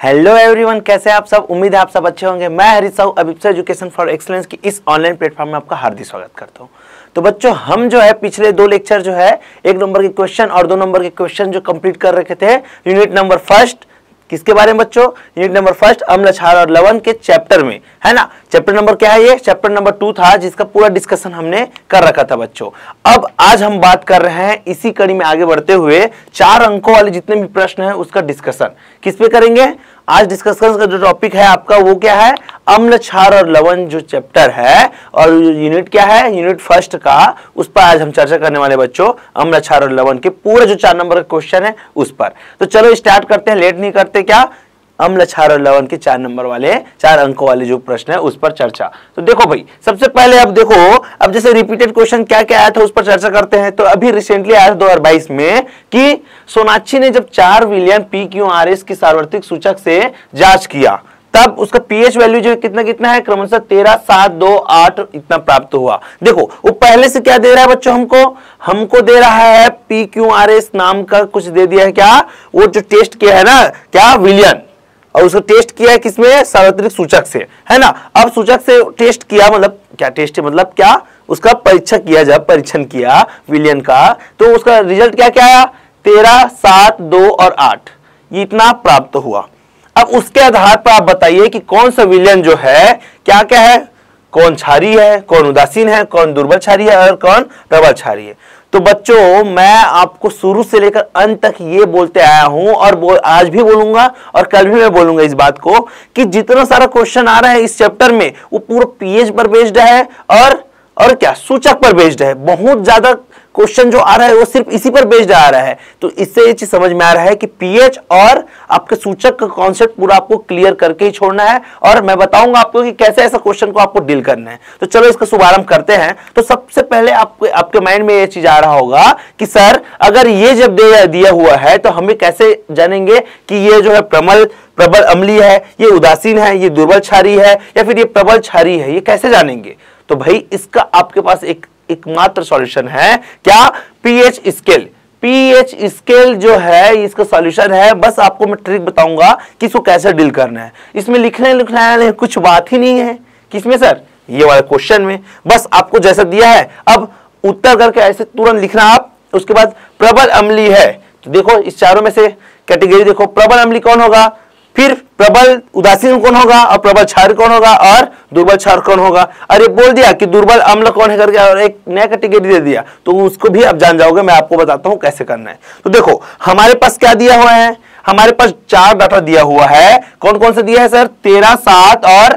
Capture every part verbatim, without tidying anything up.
Hello everyone, कैसे हैं आप सब। उम्मीद है आप सब अच्छे होंगे। मैं Harish Sahu Abhipsa education for excellence की इस ऑनलाइन प्लेटफॉर्म में आपका हार्दिक स्वागत करता हूं। तो बच्चों, हम जो है पिछले दो लेक्चर जो है एक नंबर के क्वेश्चन और दो नंबर के क्वेश्चन जो कंप्लीट कर रखे थे यूनिट नंबर फर्स्ट। किसके बारे में बच्चों? यूनिट नंबर फर्स्ट अम्ल क्षार और लवण के चैप्टर में, है ना। चैप्टर नंबर क्या है? ये चैप्टर नंबर टू था, जिसका पूरा डिस्कशन हमने कर रखा था बच्चों। अब आज हम बात कर रहे हैं इसी कड़ी में आगे बढ़ते हुए चार अंकों वाले जितने भी प्रश्न हैं उसका डिस्कशन किस पे करेंगे। आज डिस्कशन का जो टॉपिक है आपका वो क्या है? अम्ल क्षार और लवण जो चैप्टर है और यूनिट क्या है, यूनिट फर्स्ट का, उस पर आज हम चर्चा करने वाले बच्चों। अम्ल क्षार और लवण के पूरे जो चार नंबर का क्वेश्चन है उस पर। तो चलो स्टार्ट करते हैं, लेट नहीं करते। क्या अम्ल क्षार और लवण के चार नंबर वाले चार अंकों वाले जो प्रश्न है उस पर चर्चा। तो देखो भाई, सबसे पहले अब देखो, अब जैसे रिपीटेड क्वेश्चन क्या क्या आया था उस पर चर्चा करते हैं। तो अभी रिसेंटली आया दो हजार बाईस में कि सोनाक्षी ने जब चार विलियन पी क्यू आर एस की सार्वत्रिक सूचक से जांच किया, तब उसका पीएच वैल्यू जो कितना कितना है, क्रमशः तेरह सात दो आठ इतना प्राप्त हुआ। देखो वो पहले से क्या दे रहा है बच्चों, हमको हमको दे रहा है पी क्यू आर एस नाम का कुछ दे दिया है। क्या वो जो टेस्ट किया है ना, क्या विलियन, और उसको टेस्ट किया है किसमें? सार्वत्रिक सूचक से, है ना। अब सूचक से टेस्ट किया, मतलब क्या टेस्ट, मतलब क्या उसका परीक्षण किया, जब परीक्षण किया विलियन का तो उसका रिजल्ट क्या क्या आया? तेरह सात दो और आठ, ये इतना प्राप्त हुआ। अब उसके आधार पर आप बताइए कि कौन सा विलियन जो है क्या क्या है, कौन क्षारीय है, कौन उदासीन है, कौन दुर्बल क्षारीय है और कौन प्रबल क्षारीय है। तो बच्चों, मैं आपको शुरू से लेकर अंत तक ये बोलते आया हूं और बोल, आज भी बोलूंगा और कल भी मैं बोलूंगा इस बात को कि जितना सारा क्वेश्चन आ रहा है इस चैप्टर में वो पूरा पीएच पर बेस्ड है और और क्या सूचक पर बेस्ड है। बहुत ज्यादा क्वेश्चन जो आ रहा है वो सिर्फ इसी पर बेस्ड आ रहा है। तो इससे ये चीज समझ में आ रहा है कि पीएच और आपके सूचक का कॉन्सेप्ट पूरा आपको क्लियर करके ही छोड़ना है, और मैं बताऊंगा आपको कि कैसे ऐसा क्वेश्चन को आपको डील करना है। तो चलो इसका शुभारंभ करते हैं। तो सबसे पहले आपके आपके माइंड में ये चीज आ रहा होगा कि सर अगर ये जब दे दिया हुआ है तो हमें कैसे जानेंगे कि ये जो है प्रबल प्रबल अम्लीय है, ये उदासीन है, ये दुर्बल क्षारीय है या फिर ये प्रबल क्षारीय है, ये कैसे जानेंगे? तो भाई इसका आपके पास एक एकमात्र सॉल्यूशन है। क्या? PH scale. पीएच स्केल जो है इसका सॉल्यूशन है। बस आपको मैं ट्रिक बताऊंगा कि इसको कैसे डील करना है। इसमें लिखने लिखना कुछ बात ही नहीं है। किसमें सर? ये वाले क्वेश्चन में। बस आपको जैसा दिया है अब उत्तर करके ऐसे तुरंत लिखना आप। उसके बाद प्रबल अम्लीय है, तो देखो इस चारों में से कैटेगरी देखो, प्रबल अम्लीय कौन होगा, फिर प्रबल उदासीन कौन होगा और प्रबल क्षार कौन होगा और दुर्बल क्षार कौन होगा। अरे बोल दिया कि दुर्बल अम्ल कौन है करके और एक नया कैटेगरी दे दिया, तो उसको भी आप जान जाओगे। मैं आपको बताता हूं कैसे करना है। तो देखो हमारे पास क्या दिया हुआ है, हमारे पास चार डाटा दिया हुआ है। कौन कौन से दिया है सर? तेरह सात और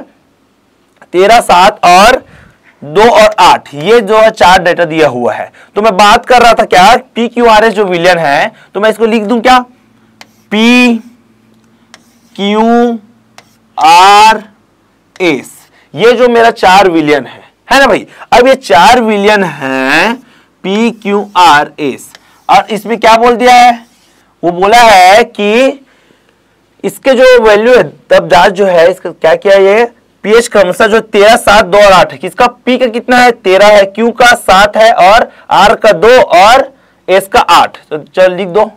तेरह सात और दो और आठ, ये जो है चार डाटा दिया हुआ है। तो मैं बात कर रहा था क्या, पी क्यू आर एस जो विलियन है, तो मैं इसको लिख दूं क्या, पी क्यू आर एस, ये जो मेरा चार विलियन है है ना भाई। अब ये चार विलियन है पी क्यू आर एस, और इसमें क्या बोल दिया है, वो बोला है कि इसके जो वैल्यू है, तब जांच जो है इसका क्या किया, ये पीएच क्रमशः जो तेरह सात दो और आठ है, किसका पी का कितना है, तेरह है, क्यू का सात है और आर का दो और एस का आठ। तो चल लिख दो,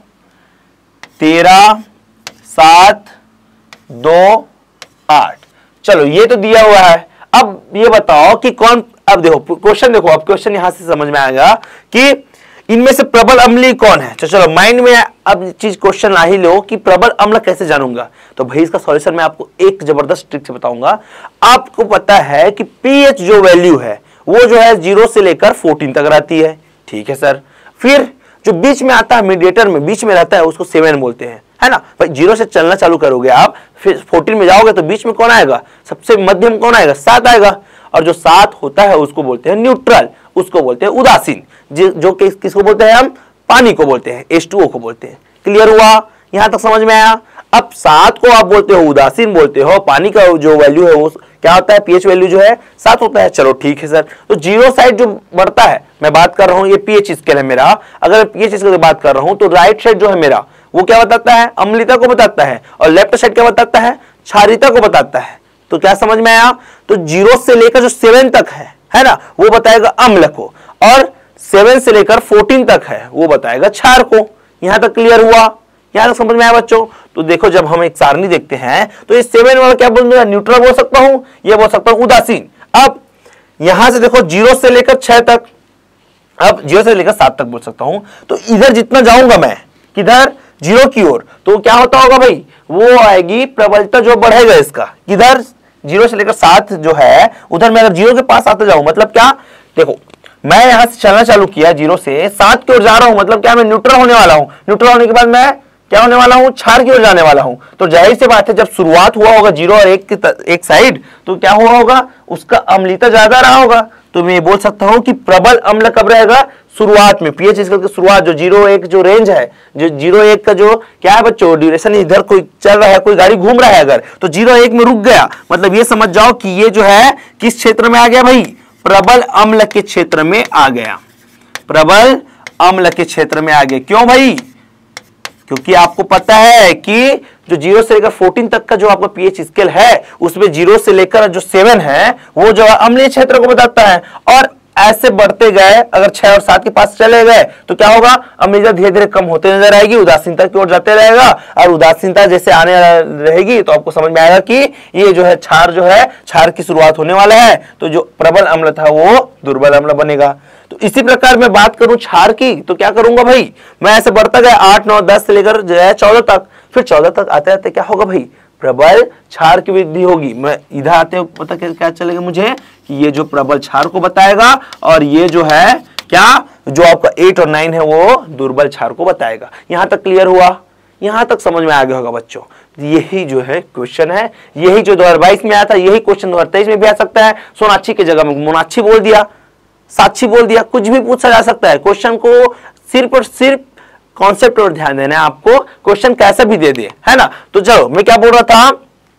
तेरह सात दो आठ। चलो ये तो दिया हुआ है। अब ये बताओ कि कौन, अब देखो क्वेश्चन देखो, अब क्वेश्चन यहां से समझ में आएगा कि इनमें से प्रबल अम्लीय कौन है। तो चलो माइंड में अब चीज क्वेश्चन ला ही लो कि प्रबल अम्ल कैसे जानूंगा। तो भाई इसका सॉल्यूशन मैं आपको एक जबरदस्त ट्रिक से बताऊंगा। आपको पता है कि पीएच जो वैल्यू है वो जो है जीरो से लेकर फोर्टीन तक रहती है, ठीक है सर। फिर जो बीच में आता है, मीडिएटर में बीच में रहता है, उसको सेवन बोलते हैं, है ना भाई। जीरो से चलना चालू करोगे आप, फिर फोर्टीन में जाओगे तो बीच में कौन आएगा, सबसे मध्यम कौन आएगा, सात आएगा। और जो सात होता है उसको बोलते हैं न्यूट्रल, उसको बोलते हैं उदासीन, जो कि किसको बोलते हैं हम, पानी को बोलते हैं, एच टू ओ को बोलते हैं। क्लियर हुआ? यहां तक समझ में आया? अब सात को आप बोलते हो उदासीन बोलते हो, पानी का जो वैल्यू है वो क्या होता है, पीएच वैल्यू जो है सात होता है। चलो ठीक है सर। तो जीरो साइड जो बढ़ता है, मैं बात कर रहा हूं, ये पीएच स्केल है मेरा। अगर पीएच स्केल की बात कर रहा हूं तो राइट साइड जो है मेरा वो क्या बताता है, अम्लीयता को बताता है, और लेफ्ट साइड क्या बताता है, क्षारीयता को बताता है। तो क्या समझ में आया? तो जीरो से लेकर जो सेवन तक है है ना, वो बताएगा अम्ल को, और सेवन से लेकर फोर्टीन तक है वो बताएगा क्षार को। यहां तक क्लियर हुआ? यहां तक समझ में आया बच्चों। तो देखो जब हम एक सारणी देखते हैं तो इस सेवन वाला क्या बोल दूंगा, न्यूट्रल बोल सकता हूं, ये बोल सकता हूं उदासीन। अब यहां से देखो जीरो से लेकर छह तक, अब जीरो से लेकर सात तक बोल सकता हूं। तो इधर जितना जाऊंगा मैं, किधर, जीरो की ओर, तो क्या होता होगा भाई, वो आएगी प्रबलता जो बढ़ेगा इसका, किधर, जीरो से लेकर सात जो है उधर मैं अगर जीरो के पास आता जाऊं, मतलब क्या, देखो मैं यहां से चलना चालू किया, जीरो से सात की ओर जा रहा हूं, मतलब क्या, मैं न्यूट्रल होने वाला हूं। न्यूट्रल होने के बाद मैं क्या होने वाला हूं, क्षार की ओर जाने वाला हूं। तो जाहिर सी बात है जब शुरुआत हुआ होगा जीरो और एक की एक साइड, तो क्या हुआ होगा, उसका अम्लीयता ज्यादा रहा होगा। तो मैं बोल सकता हूं कि प्रबल अम्ल कब रहेगा, शुरुआत में, पीएच स्केल की शुरुआत, जो जीरो एक जो रेंज है, जो जीरो एक का जो क्या है बच्चों ड्यूरेशन, इधर कोई चल रहा है, कोई गाड़ी घूम रहा है अगर, तो जीरो एक में रुक गया, मतलब ये समझ जाओ कि ये जो है किस क्षेत्र में आ गया भाई, प्रबल अम्ल के क्षेत्र में आ गया, प्रबल अम्ल के क्षेत्र में आ गया। क्यों भाई, क्योंकि आपको पता है कि जो जीरो से लेकर चौदह तक का जो आपका पीएच स्केल है, उसमें जीरो से लेकर जो सेवन है वो जो अम्लीय क्षेत्र को बताता है। और ऐसे बढ़ते गए, अगर छह और सात के पास चले गए तो क्या होगा, अम्लीयता धीरे धीरे कम होते नजर आएगी, उदासीनता की ओर जाते रहेगा। और उदासीनता जैसे आने रहेगी तो आपको समझ में आएगा कि ये जो है क्षार जो है, क्षार की शुरुआत होने वाला है। तो जो प्रबल अम्ल था वो दुर्बल अम्ल बनेगा। तो इसी प्रकार मैं बात करूं क्षार की, तो क्या करूंगा भाई, मैं ऐसे बढ़ता गया आठ नौ दस से लेकर जो है चौदह तक, फिर चौदह तक आते आते क्या होगा भाई, प्रबल क्षार की वृद्धि होगी। मैं इधर आते हुए पता क्या चलेगा मुझे, कि ये जो प्रबल क्षार को बताएगा, और ये जो है क्या, जो आपका एट और नाइन है वो दुर्बल क्षार को बताएगा। यहां तक क्लियर हुआ, यहां तक समझ में आ गया होगा बच्चों। यही जो है क्वेश्चन है, यही जो दो हजार बाईस में आया था, यही क्वेश्चन दो हजार तेईस में भी आ सकता है। सोनाक्षी की जगह में मोनाक्षी बोल दिया, साक्षी बोल दिया, कुछ भी पूछा जा सकता है। क्वेश्चन को सिर्फ और सिर्फ कॉन्सेप्ट और ध्यान देना है आपको, क्वेश्चन कैसा भी दे दे, है ना। तो चलो मैं क्या बोल रहा था,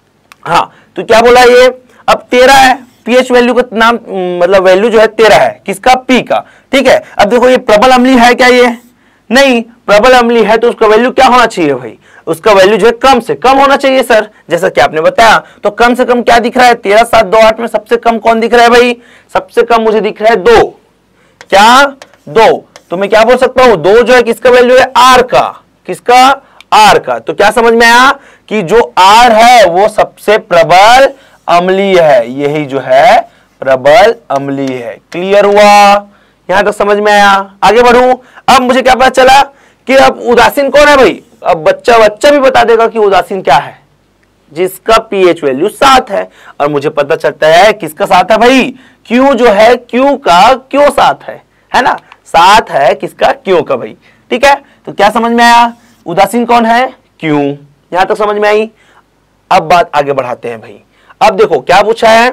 हाँ तो क्या बोला, ये अब तेरह है, पीएच वैल्यू का नाम, मतलब वैल्यू जो है तेरह है, किसका, पी का, ठीक है। अब देखो ये प्रबल अम्लीय है क्या, ये नहीं, प्रबल अम्लीय है तो उसका वैल्यू क्या होना चाहिए भाई, उसका वैल्यू जो है कम से कम होना चाहिए सर, जैसा कि आपने बताया। तो कम से कम क्या दिख रहा है, तेरह सात दो आठ में सबसे कम कौन दिख रहा है भाई, सबसे कम मुझे दिख रहा है दो, क्या, दो। तो मैं क्या बोल सकता हूं, दो जो है किसका वैल्यू है, आर का, किसका, आर का। तो क्या समझ में आया कि जो आर है वो सबसे प्रबल अम्लीय है, यही जो है प्रबल अम्लीय है। क्लियर हुआ, यहां तक समझ में आया। आगे बढ़ूं, अब मुझे क्या पता चला कि अब उदासीन कौन है भाई, अब बच्चा बच्चा भी बता देगा कि उदासीन क्या है, जिसका पीएच वैल्यू सात है। और मुझे पता चलता है किसका सात है भाई, क्यू जो है, क्यू का क्यों सात है, है ना, सात है किसका, क्यों का भाई, ठीक है। तो क्या समझ में आया, उदासीन कौन है, क्यों, यहां तक समझ में आई। अब बात आगे बढ़ाते हैं भाई। अब देखो क्या पूछा है,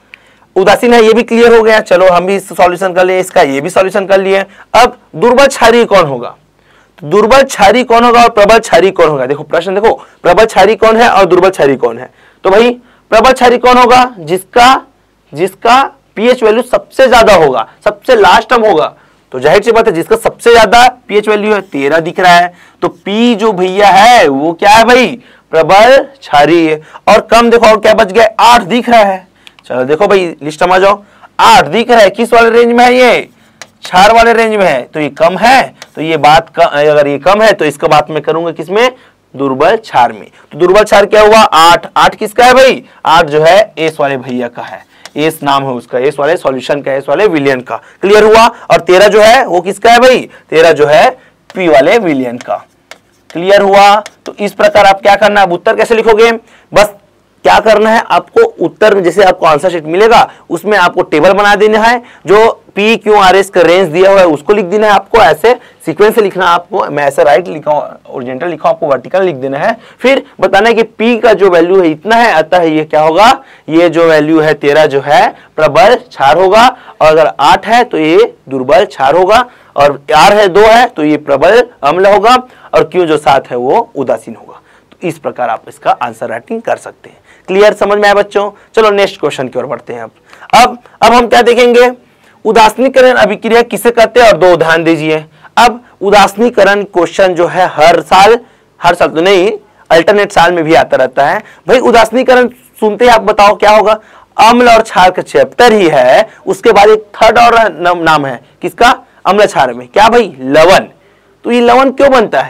उदासीन है ये भी क्लियर हो गया, चलो हम भी सॉल्यूशन कर लिए, इसका ये भी सॉल्यूशन कर लिए। अब दुर्बल क्षारीय कौन होगा, दुर्बल क्षारीय कौन होगा और प्रबल क्षारीय कौन होगा। देखो प्रश्न देखो, प्रबल क्षारीय कौन है और दुर्बल क्षारीय कौन है। तो भाई प्रबल क्षारीय कौन होगा, जिसका जिसका पीएच वैल्यू सबसे ज्यादा होगा, सबसे लास्ट टर्म होगा। तो जाहिर सी बात है जिसका सबसे ज्यादा पीएच वैल्यू है, तेरह दिख रहा है, तो पी जो भैया है वो क्या है भाई, प्रबल क्षारीय। और कम देखो और क्या बच गया, आठ दिख रहा है। चलो देखो भाई लिस्ट में आ जाओ, आठ दिख रहा है, किस वाले रेंज में है, ये क्षार वाले रेंज में है, तो ये कम है। तो ये बात का, अगर ये कम है तो इसका बात मैं करूंगा किसमें, दुर्बल क्षार में। तो दुर्बल क्षार क्या हुआ, आठ, आठ किसका है भाई, आठ जो है एस वाले भैया का है, एस नाम है उसका, एस वाले सॉल्यूशन का, एस वाले विलियन का। क्लियर हुआ। और तेरह जो है वो किसका है भाई, तेरह जो है पी वाले विलियन का। क्लियर हुआ। तो इस प्रकार आप क्या करना, अब उत्तर कैसे लिखोगे, बस क्या करना है आपको, उत्तर में जैसे आपको आंसर शीट मिलेगा उसमें आपको टेबल बना देना है, जो पी क्यू आर एस का रेंज दिया हुआ है उसको लिख देना है आपको, ऐसे सीक्वेंस से लिखना आपको, मैं ऐसे राइट लिखा हूं, ओरिजेंटल लिखा हूं, आपको वर्टिकल लिख देना है। फिर बताना है कि पी का जो वैल्यू है इतना है, अतः ये क्या होगा, ये जो वैल्यू है तेरह जो है प्रबल क्षार होगा, और अगर आठ है तो ये दुर्बल क्षार होगा, और आर है दो है तो ये प्रबल अम्ल होगा, और क्यू जो सात है वो उदासीन होगा। तो इस प्रकार आप इसका आंसर राइटिंग कर सकते हैं। क्लियर, समझ में आया बच्चों। चलो नेक्स्ट क्वेश्चन की ओर बढ़ते हैं। अब अब अब हम क्या देखेंगे, उदासीनीकरण अभिक्रिया किसे कहते हैं, और दो उदाहरण दीजिए। अब उदासीनीकरण क्वेश्चन जो है हर साल, हर साल तो नहीं, अल्टरनेट साल में भी आता रहता है भाई। उदासीनीकरण सुनते ही आप बताओ क्या होगा, अम्ल और क्षार का चैप्टर ही है, उसके बाद एक थर्ड और नाम है किसका, अम्ल क्षार में, क्या भाई, लवण। तो ये लवण क्यों बनता है,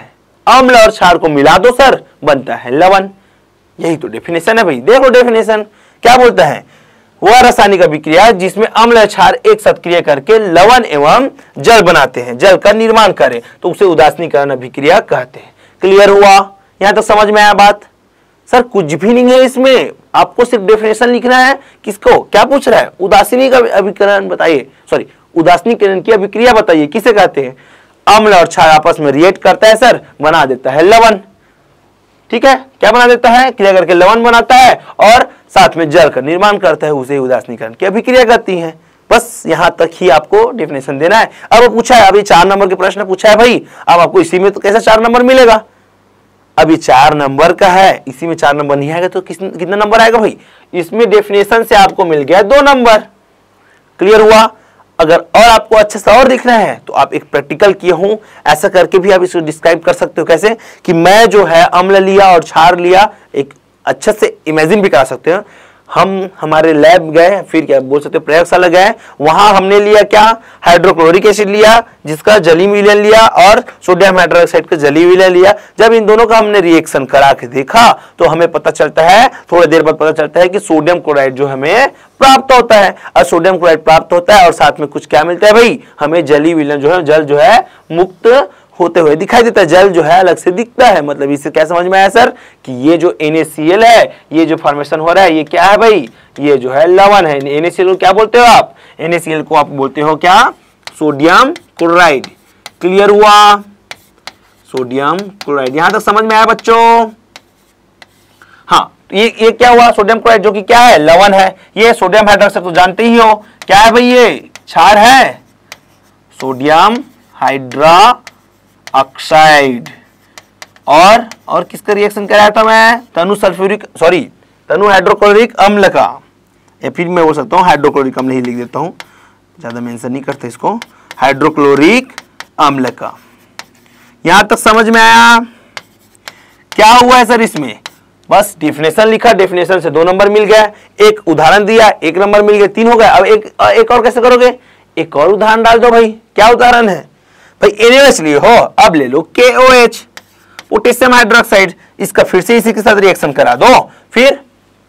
अम्ल और क्षार को मिला दो सर, बनता है लवण। यही तो डेफिनेशन है भाई। देखो डेफिनेशन क्या बोलता है, वह रासायनिक अभिक्रिया जिसमें अम्ल और क्षार एक साथ क्रिया करके लवण एवं जल बनाते हैं, जल का निर्माण करें, तो उसे उदासीनीकरण अभिक्रिया कहते हैं। क्लियर हुआ? यहां तक समझ में आया बात? सर कुछ भी नहीं है इसमें, आपको सिर्फ डेफिनेशन लिखना है। किसको क्या पूछ रहा है? उदासीनी का अभिकरण बताइए, सॉरी उदासीनीकरण की अभिक्रिया बताइए, किसे कहते हैं? अम्ल और क्षार आपस में रिएक्ट करता है सर, बना देता है लवण। ठीक है, क्या बना देता है? क्रिया करके लवण बनाता है और साथ में जल का निर्माण करता है, उसे उदासीनीकरण की अभिक्रिया कहती है। बस यहां तक ही आपको डेफिनेशन देना है। अब पूछा है, अभी चार नंबर के प्रश्न पूछा है भाई, अब आपको इसी में तो कैसे चार नंबर मिलेगा? अभी चार नंबर का है, इसी में चार नंबर नहीं आएगा तो किस कितना नंबर आएगा भाई? इसमें डेफिनेशन से आपको मिल गया दो नंबर। क्लियर हुआ? अगर और आपको अच्छे से और दिखना है तो आप एक प्रैक्टिकल किए हूं, ऐसा करके भी आप इसको डिस्क्राइब कर सकते हो। कैसे कि मैं जो है अम्ल लिया और क्षार लिया, एक अच्छे से इमेजिन भी करा सकते हो। हम हमारे लैब गए, फिर क्या बोल सकते हो प्रयोगशाला गए, वहां हमने लिया क्या? हाइड्रोक्लोरिक एसिड लिया जिसका जलीय विलयन लिया और सोडियम हाइड्रोक्साइड का जलीय विलयन लिया। जब इन दोनों का हमने रिएक्शन करा के देखा तो हमें पता चलता है, थोड़ी देर बाद पता चलता है कि सोडियम क्लोराइड जो हमें प्राप्त होता है। और सोडियम क्लोराइड प्राप्त होता है और साथ में कुछ क्या मिलता है भाई? हमें जलीय विलयन जो है, जल जो है मुक्त होते हुए दिखाई देता है, जल जो है अलग से दिखता है। मतलब इससे क्या समझ में आया सर कि ये जो एन ए सी एल है, ये जो फॉर्मेशन हो रहा है, ये क्या है भाई? ये जो है लवण है। एन ए सी एल को क्या बोलते हो आप? एन ए सी एल को आप बोलते हो क्या? Sodium chloride. क्लियर हुआ? Sodium chloride. यहां तक समझ में आया बच्चों? हाँ, ये ये क्या हुआ? सोडियम क्लोराइड जो कि क्या है? लवण है। ये सोडियम हाइड्रोक्साइड तो जानते ही हो क्या है भाई? ये क्षार है, सोडियम हाइड्रा ऑक्साइड। और और किसका रिएक्शन कराया था मैं? तनु सल्फ्यूरिक सॉरी तनु हाइड्रोक्लोरिक अम्ल का, या फिर मैं बोल सकता हूँ हाइड्रोक्लोरिक अम्ल ही लिख देता हूँ, ज्यादा मेंशन नहीं करते इसको, हाइड्रोक्लोरिक अम्ल का। यहां तक समझ में आया? क्या हुआ है सर इसमें? बस डेफिनेशन लिखा, डेफिनेशन से दो नंबर मिल गया, एक उदाहरण दिया, एक नंबर मिल गया, तीन हो गया। अब एक एक और कैसे करोगे? एक और उदाहरण डाल दो भाई। क्या उदाहरण है भाई? एन ए ओ एच लिए हो, अब ले लो के ओ एच, पोटेशियम हाइड्रोक्साइड। इसका फिर से इसी के साथ रिएक्शन करा दो, फिर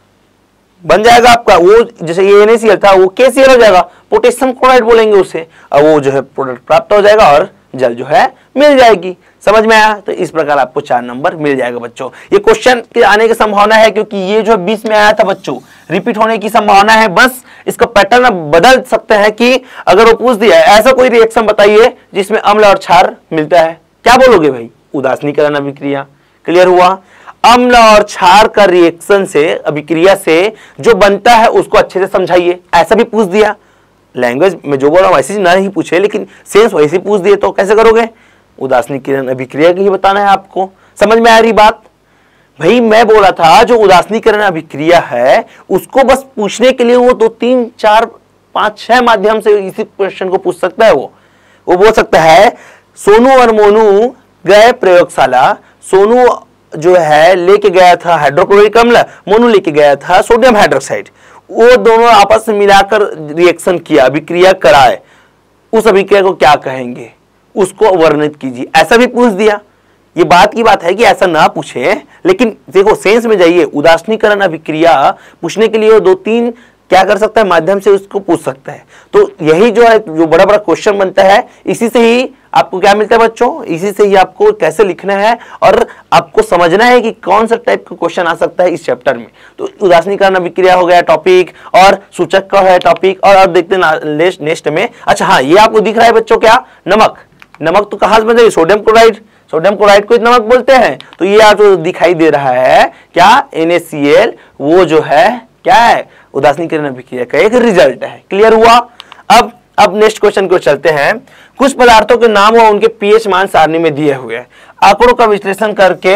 बन जाएगा आपका वो, जैसे ये एन ए सी एल था वो के सी एल हो जाएगा, पोटेशियम क्लोराइड बोलेंगे उसे, और वो जो है प्रोडक्ट प्राप्त हो जाएगा और जल जो है मिल जाएगी। समझ में आया? तो इस प्रकार आपको चार नंबर मिल जाएगा बच्चों। ये क्वेश्चन के आने की संभावना है क्योंकि ये जो बीस में आया था बच्चों, रिपीट होने की संभावना है। बस इसका पैटर्न बदल सकते हैं कि अगर वो पूछ दिया ऐसा कोई रिएक्शन बताइए जिसमें अम्ल और क्षार मिलता है, क्या बोलोगे भाई? उदासीनीकरण अभिक्रिया। क्लियर हुआ? अम्ल और क्षार का रिएक्शन से, अभिक्रिया से जो बनता है उसको अच्छे से समझाइए। ऐसा भी पूछ दिया, लैंग्वेज में जो बोल रहा हूं वैसे ना ही पूछे, लेकिन सेंस वैसे पूछ दिए तो कैसे करोगे? उदासीनीकरण अभिक्रिया की ही बताना है आपको। समझ में आ रही बात भाई? मैं बोला था जो उदासीनीकरण अभिक्रिया है उसको बस पूछने के लिए वो दो तीन चार पांच छह माध्यम से इसी क्वेश्चन को पूछ सकता है। वो वो बोल सकता है सोनू और मोनू गए प्रयोगशाला, सोनू जो है लेके गया था हाइड्रोक्लोरिक अम्ल, मोनू लेके गया था सोडियम हाइड्रोक्साइड। वो दोनों आपस में मिलाकर रिएक्शन किया, अभिक्रिया कराए, उस अभिक्रिया को क्या कहेंगे? उसको वर्णित कीजिए। ऐसा भी पूछ दिया। ये बात की बात है कि ऐसा ना पूछे, लेकिन देखो सेंस में जाइए। उदासीनीकरण अभिक्रिया पूछने के लिए दो तीन क्या कर सकता है माध्यम से उसको पूछ सकता है। तो यही जो है जो बड़ा बड़ा क्वेश्चन बनता है, इसी से ही आपको क्या मिलता है बच्चों? इसी से ही आपको कैसे लिखना है और आपको समझना है कि कौन सा टाइप का क्वेश्चन आ सकता है इस चैप्टर में। तो उदासीनीकरण अभिक्रिया हो गया टॉपिक, और सूचक का है टॉपिक, और अब देखते हैं नेक्स्ट में। अच्छा हाँ, ये आपको दिख रहा है बच्चों क्या? नमक। नमक तो कहां से बन जाएगी? Sodium chloride. सोडियम क्लोराइड को नमक बोलते हैं। तो ये आपको दिखाई दे रहा है क्या? एन ए सी एल वो जो है क्या है? उदासीनीकरण अभिक्रिया का एक रिजल्ट है। क्लियर हुआ? अब अब नेक्स्ट क्वेश्चन को चलते हैं। कुछ पदार्थों के नाम और उनके पीएच मान सारणी में दिए हुए हैं। आंकड़ों का विश्लेषण करके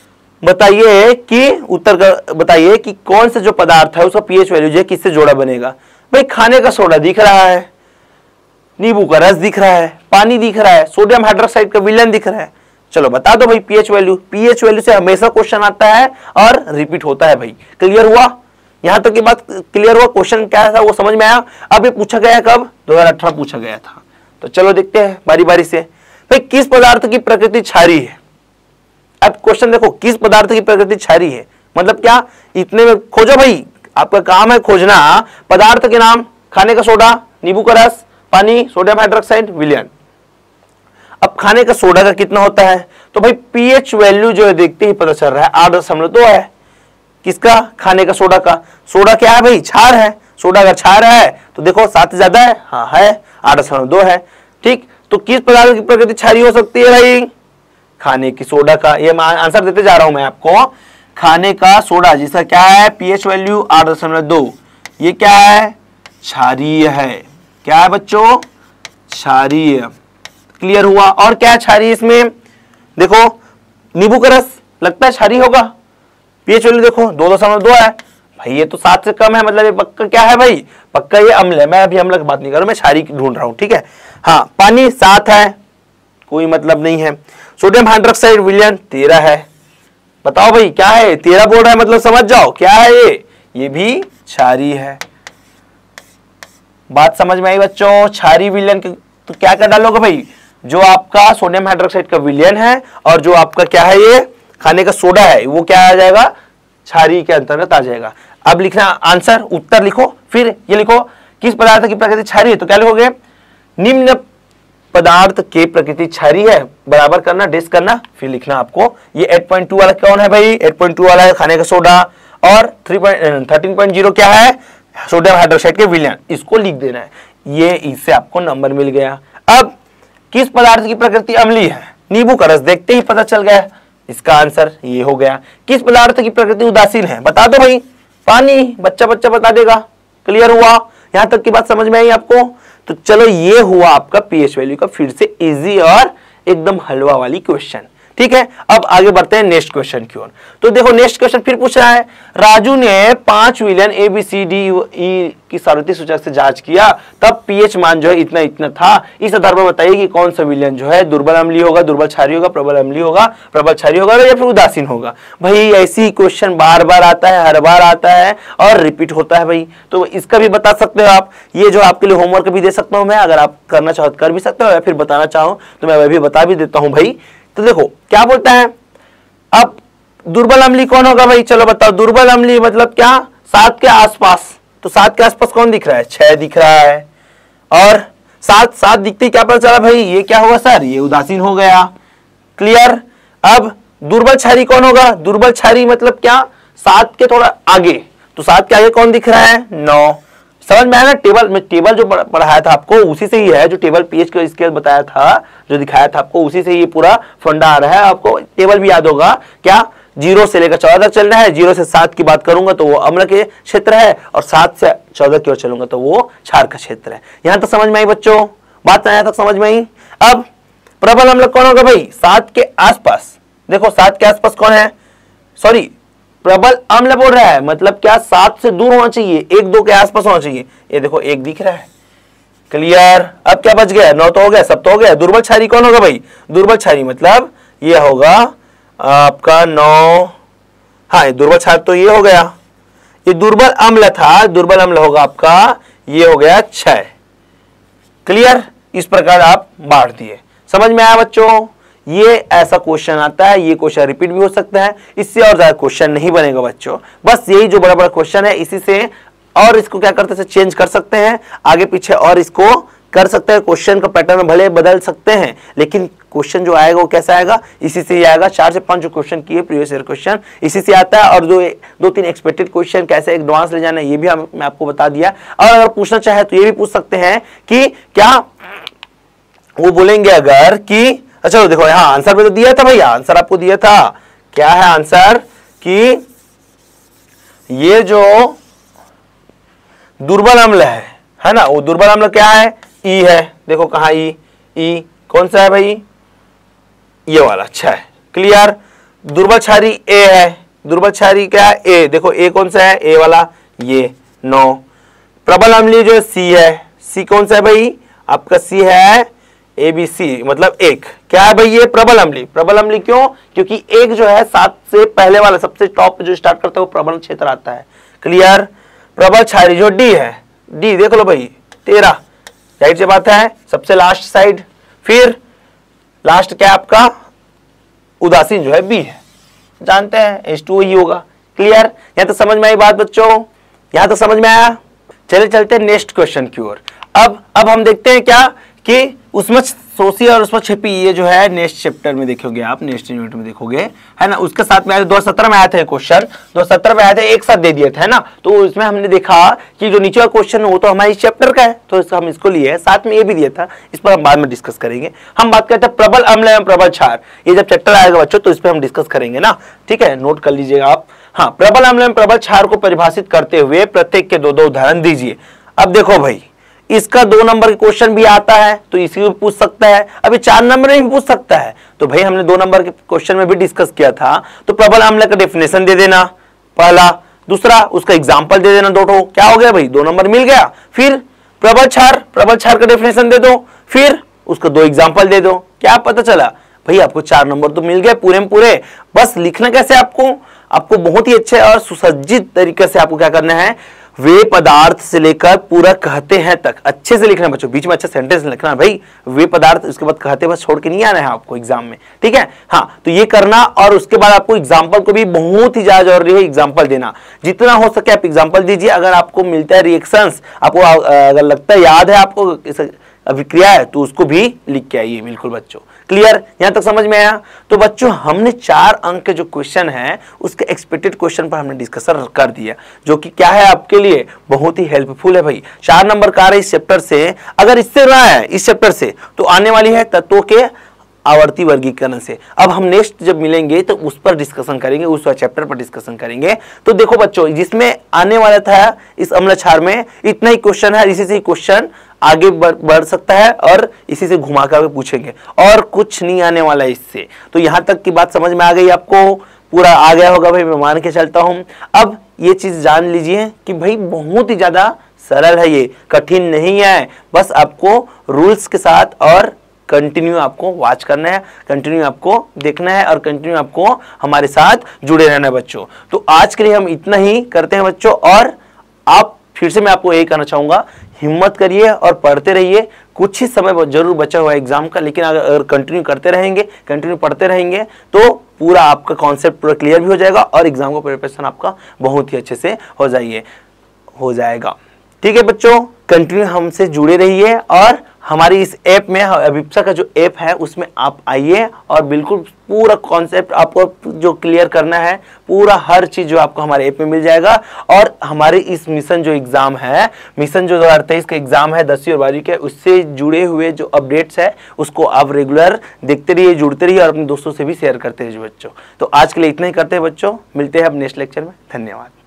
बताइए कि उत्तर का बताइए कि कौन से जो पदार्थ है उसका पीएच वैल्यू जो है किससे जोड़ा बनेगा। भाई खाने का सोडा दिख रहा है, नींबू का रस दिख रहा है, पानी दिख रहा है, सोडियम हाइड्रोक्साइड का विलयन दिख रहा है। चलो बता दो भाई पीएच वैल्यू। पीएच वैल्यू से हमेशा क्वेश्चन आता है और रिपीट होता है भाई। क्लियर हुआ? यहां तक की बात क्लियर हुआ? क्वेश्चन क्या था वो समझ में आया? अब ये पूछा गया कब? दो हज़ार अठारह पूछा गया था। तो चलो देखते हैं बारी बारी से। भाई किस पदार्थ की प्रकृति क्षारीय है? अब क्वेश्चन देखो, किस पदार्थ की प्रकृति क्षारीय है, मतलब क्या, इतने में खोजो भाई, आपका काम है खोजना पदार्थ के नाम, खाने का सोडा, नींबू का रस, पानी, सोडियम हाइड्रोक्साइड, विलयन। अब खाने का सोडा का कितना होता है, तो भाई पीएच वैल्यू जो है देखते ही पता चल रहा है आठ दशमलव दो है। किसका, खाने का सोडा का। सोडा क्या है भाई, क्षार है। सोडा अगर क्षार है तो देखो सात से ज्यादा है, हाँ है, आठ दशमलव दो है। ठीक, तो किस पदार्थ की प्रकृति क्षारीय हो सकती है भाई, खाने की सोडा का। ये आंसर देते जा रहा हूं मैं आपको, खाने का सोडा जिसका क्या है पीएच वैल्यू आठ दशमलव दो, ये क्या है, क्षारीय है। क्या है बच्चों, क्षारीय। क्लियर हुआ। और क्या क्षारीय इसमें, देखो नींबू का रस लगता है क्षारीय होगा, पीएच वैल्यू देखो दो दशमलव दो है भाई, ये तो सात से कम है, मतलब ये पक्का क्या है भाई, पक्का ये अम्ल है। मैं अभी अम्ल की बात नहीं कर रहा हूं, मैं क्षारीय ढूंढ रहा हूं। ठीक है, हाँ पानी सात है, कोई मतलब नहीं है। सोडियम हाइड्रोक्साइड विलयन तेरह है। बताओ भाई क्या है, तेरह बोल रहा है मतलब समझ जाओ क्या है ये, ये भी क्षारीय है। बात समझ में आई बच्चों, क्षारीय विलयन तो क्या कर डालोगे भाई, जो आपका सोडियम हाइड्रोक्साइड का विलयन है और जो आपका क्या है ये खाने का सोडा है, वो क्या आ जाएगा, क्षारीय के अंतर्गत आ जाएगा। अब लिखना आंसर, उत्तर लिखो, फिर ये लिखो किस पदार्थ की प्रकृति क्षारीय है, तो क्या लिखोगे, निम्न पदार्थ के प्रकृति क्षारीय है, बराबर करना, डिस करना, फिर लिखना आपको ये आठ पॉइंट दो वाला कौन है भाई, आठ पॉइंट दो वाला है खाने का सोडा, और तेरह पॉइंट शून्य क्या है, सोडियम हाइड्रोक्साइड के विलयन, इसको लिख देना है। ये इससे आपको नंबर मिल गया। अब किस पदार्थ की प्रकृति अम्लीय है, नींबू का रस देखते ही पता चल गया, इसका आंसर ये हो गया। किस पदार्थ की प्रकृति उदासीन है, बता दो भाई, पानी, बच्चा बच्चा बता देगा। क्लियर हुआ, यहां तक की बात समझ में आई आपको। तो चलो ये हुआ आपका पीएच वैल्यू का फिर से इजी और एकदम हलवा वाली क्वेश्चन। ठीक है, अब आगे बढ़ते हैं नेक्स्ट क्वेश्चन की ओर। तो देखो नेक्स्ट क्वेश्चन फिर पूछ रहा है, राजू ने पांच विलयन A B C D E की सार्वत्रिक सूचक से जांच किया, तब पीएच मान जो है इतना इतना था। इस आधार पर बताइए कि कौन सा विलयन जो है दुर्बल अम्लीय होगा, दुर्बल क्षारीय होगा, प्रबल अम्लीय होगा, प्रबल क्षारीय होगा या फिर उदासीन होगा। भाई ऐसी क्वेश्चन बार बार आता है, हर बार आता है और रिपीट होता है भाई, तो इसका भी बता सकते हो आप। ये जो आपके लिए होमवर्क भी दे सकता हूं मैं, अगर आप करना चाहो कर भी सकते हो या फिर बताना चाहो तो मैं वह भी बता भी देता हूं भाई। तो देखो क्या बोलता है, अब दुर्बल अम्लीय कौन होगा भाई, चलो बताओ। दुर्बल अम्लीय मतलब क्या, सात के आसपास। तो सात के आसपास कौन दिख रहा है, छह दिख रहा है, और सात सात दिखते ही क्या पता चला भाई, ये क्या होगा सर, ये उदासीन हो गया। क्लियर। अब दुर्बल क्षारीय कौन होगा, दुर्बल क्षारीय मतलब क्या, सात के थोड़ा आगे। तो सात के आगे कौन दिख रहा है, नौ। समझ में आया ना, टेबल में टेबल जो पढ़ाया था आपको उसी से ही है, जो टेबल पीएच का स्केल बताया था, जो दिखाया था आपको उसी से ये पूरा फंडा आ रहा है। आपको टेबल भी याद होगा क्या, जीरो से लेकर चौदह तक चलना है, जीरो से सात की बात करूंगा तो वो अम्ल के क्षेत्र है, और सात से चौदह की ओर चलूंगा तो वो क्षार का क्षेत्र है। यहां तक समझ में आई बच्चों, बात यहां तक समझ में आई। अब प्रबल अम्ल कौन होगा भाई, सात के आसपास। देखो सात के आसपास कौन है, सॉरी प्रबल अम्ल बोल रहा है, मतलब क्या, सात से दूर होना चाहिए, एक दो के आसपास होना चाहिए। ये देखो एक दिख रहा है। क्लियर। अब क्या बच गया, नौ तो हो गया, सब तो हो गया। दुर्बल क्षारीय कौन होगा भाई, दुर्बल क्षारीय मतलब ये होगा आपका नौ, हाँ दुर्बल क्षारीय तो ये हो गया, ये दुर्बल अम्ल था, दुर्बल अम्ल होगा आपका, ये हो गया छह। क्लियर। इस प्रकार आप बांट दिए। समझ में आया बच्चों, ये ऐसा क्वेश्चन आता है, ये क्वेश्चन रिपीट भी हो सकता है, इससे और ज्यादा क्वेश्चन नहीं बनेगा बच्चों। बस यही जो बड़ा बड़ा क्वेश्चन है इसी से, और इसको क्या करते हैं, चेंज कर सकते हैं आगे पीछे, और इसको कर सकते हैं, क्वेश्चन का पैटर्न भले बदल सकते हैं, लेकिन क्वेश्चन जो आएगा वो कैसा आएगा, इसी से ही आएगा। चार से पांच जो क्वेश्चन किए प्रीवियस ईयर क्वेश्चन इसी से आता है, और जो दो तीन एक्सपेक्टेड क्वेश्चन कैसे एडवांस ले जाना है ये भी हम, मैं आपको बता दिया। और अगर पूछना चाहे तो ये भी पूछ सकते हैं कि क्या वो बोलेंगे अगर कि, अच्छा देखो यहाँ आंसर में तो दिया था भैया, आंसर आपको दिया था, क्या है आंसर, कि ये जो दुर्बल अम्ल है है ना, वो दुर्बल अम्ल क्या है, ई है। देखो कहाँ ई, ई कौन सा है भाई, ये वाला, अच्छा है। क्लियर। दुर्बल क्षारीय ए है, दुर्बल क्षारीय क्या है, ए। देखो ए कौन सा है, ए वाला, ये नौ। प्रबल अम्लीय जो है सी है, सी कौन सा है भाई, आपका सी है ए बी सी, मतलब एक। क्या है भाई ये प्रबल अम्लीय, प्रबल अम्लीय क्यों, क्योंकि एक जो है सात से पहले वाला सबसे टॉप जो स्टार्ट करता है वो प्रबल क्षेत्र आता है। क्लियर। प्रबल क्षारीय जो डी है, डी देख लो भाई तेरह, राइट से बात है, सबसे लास्ट साइड। फिर लास्ट क्या आपका उदासीन जो है बी है, जानते हैं एच टू ओ ही होगा। क्लियर, यहां तक समझ में आई बात बच्चों, यहां तक समझ में आया। चले चलते नेक्स्ट क्वेश्चन की ओर। अब अब हम देखते हैं क्या कि उसमें सोची और उसमें छिपी, ये जो है नेक्स्ट चैप्टर में देखोगे आप, नेक्स्ट यूनिट में देखोगे, है ना। उसके साथ में दो हजार सत्रह में आया था क्वेश्चन, दो हजार सत्रह में आया था, एक साथ दे दिए थे, है ना। तो इसमें हमने देखा कि जो नीचे का क्वेश्चन वो तो हमारे इस चैप्टर का है, तो इसका हम इसको लिए, साथ में ये भी दिया था, इस पर हम बाद में डिस्कस करेंगे। हम बात करते हैं प्रबल अम्ल एवं प्रबल क्षार, ये जब चैप्टर आएगा बच्चों तो इस पर हम डिस्कस करेंगे ना, ठीक है, नोट कर लीजिएगा आप। हाँ, प्रबल अम्ल एवं प्रबल क्षार को परिभाषित करते हुए प्रत्येक के दो दो उदाहरण दीजिए। अब देखो भाई, इसका दो नंबर के क्वेश्चन भी आता है तो इसी को पूछ सकता है, अभी चार नंबर में भी पूछ सकता है। तो भाई हमने दो नंबर के क्वेश्चन में भी डिस्कस किया था, तो प्रबल अम्ल का डेफिनेशन दे देना पहला, दूसरा उसका एग्जांपल दे देना दो, क्या हो गया भाई, दो नंबर मिल गया। फिर प्रबल क्षार, प्रबल क्षार का डेफिनेशन दे दो, फिर उसका दो एग्जाम्पल दे दो। क्या पता चला भाई, आपको चार नंबर तो मिल गए पूरे में पूरे। बस लिखना कैसे, आपको आपको बहुत ही अच्छे और सुसज्जित तरीके से आपको क्या करना है, वे पदार्थ से लेकर पूरा कहते हैं तक अच्छे से लिखना है बच्चों, बीच में अच्छा सेंटेंस लिखना है भाई, वे पदार्थ, उसके बाद कहते बस छोड़ के नहीं आना है आपको एग्जाम में, ठीक है। हाँ, तो ये करना, और उसके बाद आपको एग्जाम्पल को भी बहुत ही ज्यादा जरूरी है एग्जाम्पल देना, जितना हो सके आप एग्जाम्पल दीजिए। अगर आपको मिलता है रिएक्शंस, आपको अगर लगता है याद है आपको अभिक्रिया है, तो उसको भी लिख के आइए बिल्कुल बच्चों। क्लियर, यहां तक समझ में आया। तो बच्चों हमने चार अंक के जो क्वेश्चन है उसके एक्सपेक्टेड क्वेश्चन पर हमने डिस्कशन कर दिया, जो कि क्या है आपके लिए बहुत ही हेल्पफुल है भाई। चार नंबर का इस चैप्टर से, अगर इससे रहा है इस चैप्टर से, तो आने वाली है तत्वों के आवर्ती वर्गीकरण से। अब हम नेक्स्ट जब मिलेंगे तो उस पर डिस्कशन करेंगे, उस चैप्टर पर डिस्कशन करेंगे। तो देखो बच्चों, जिसमें आने वाला था इस अम्ल क्षार में इतना ही क्वेश्चन है, इसी से क्वेश्चन आगे बढ़, बढ़ सकता है और इसी से घुमा कर पूछेंगे, और कुछ नहीं आने वाला इससे। तो यहां तक की बात समझ में आ गई आपको, पूरा आ गया होगा भाई, मैं मान के चलता हूं। अब ये चीज जान लीजिए कि भाई बहुत ही ज्यादा सरल है, ये कठिन नहीं है, बस आपको रूल्स के साथ और कंटिन्यू आपको वॉच करना है, कंटिन्यू आपको देखना है, और कंटिन्यू आपको हमारे साथ जुड़े रहना है बच्चों। तो आज के लिए हम इतना ही करते हैं बच्चों, और आप फिर से मैं आपको यही कहना चाहूंगा, हिम्मत करिए और पढ़ते रहिए। कुछ ही समय जरूर बचा हुआ है एग्जाम का, लेकिन अगर कंटिन्यू करते रहेंगे, कंटिन्यू पढ़ते रहेंगे, तो पूरा आपका कॉन्सेप्ट पूरा क्लियर भी हो जाएगा और एग्जाम का प्रिपरेशन आपका बहुत ही अच्छे से हो जाइए हो जाएगा। ठीक है बच्चों, कंटिन्यू हमसे जुड़े रहिए, और हमारी इस ऐप में, अभिप्सा का जो ऐप है उसमें आप आइए, और बिल्कुल पूरा कॉन्सेप्ट आपको जो क्लियर करना है, पूरा हर चीज जो आपको हमारे ऐप में मिल जाएगा। और हमारे इस मिशन जो एग्जाम है, मिशन जो दो हजार तेईस का एग्जाम है दसवीं और बारहवीं के, उससे जुड़े हुए जो अपडेट्स है उसको आप रेगुलर देखते रहिए, जुड़ते रहिए, और अपने दोस्तों से भी शेयर करते रहिए बच्चों। तो आज के लिए इतना ही करते हैं बच्चों, मिलते हैं अब नेक्स्ट लेक्चर में। धन्यवाद।